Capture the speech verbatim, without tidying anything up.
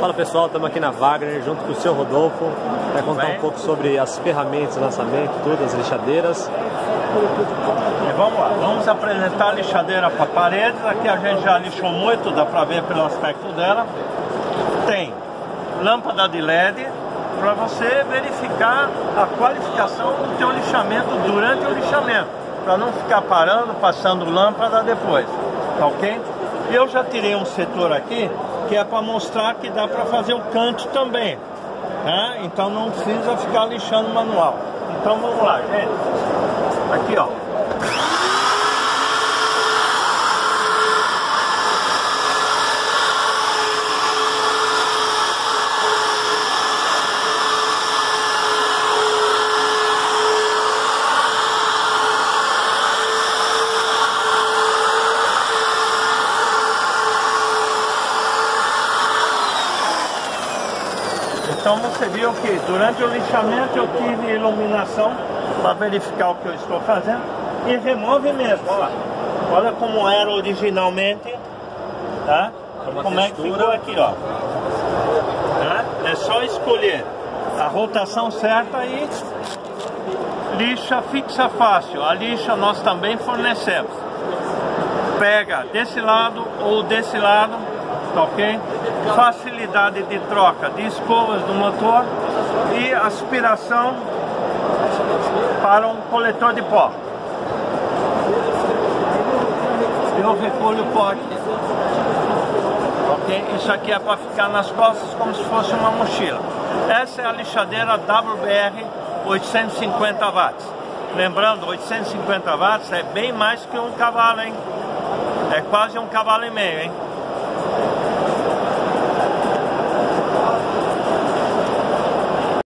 Fala pessoal, estamos aqui na Wagner junto com o seu Rodolfo. Vai contar um pouco sobre as ferramentas de lançamento, tudo, as lixadeiras. E vamos lá, vamos apresentar a lixadeira para paredes. Aqui a gente já lixou muito, dá para ver pelo aspecto dela. Tem lâmpada de L E D para você verificar a qualificação do teu lixamento durante o lixamento, para não ficar parando, passando lâmpada depois, tá ok? Eu já tirei um setor aqui que é para mostrar que dá para fazer o canto também, né? Então não precisa ficar lixando manual. Então vamos lá, gente. Aqui, ó. Então você viu que durante o lixamento eu tive iluminação para verificar o que eu estou fazendo e remove mesmo, olha lá. Olha como era originalmente, tá? Como é que ficou aqui, ó. Tá? É só escolher a rotação certa e lixa fixa fácil. A lixa nós também fornecemos. Pega desse lado ou desse lado, tá ok? Facilidade de troca de escovas do motor e aspiração para um coletor de pó. Eu recolho o pó aqui. Ok? Isso aqui é para ficar nas costas como se fosse uma mochila. Essa é a lixadeira W B R oitocentos e cinquenta watts. Lembrando, oitocentos e cinquenta watts é bem mais que um cavalo, hein? É quase um cavalo e meio, hein?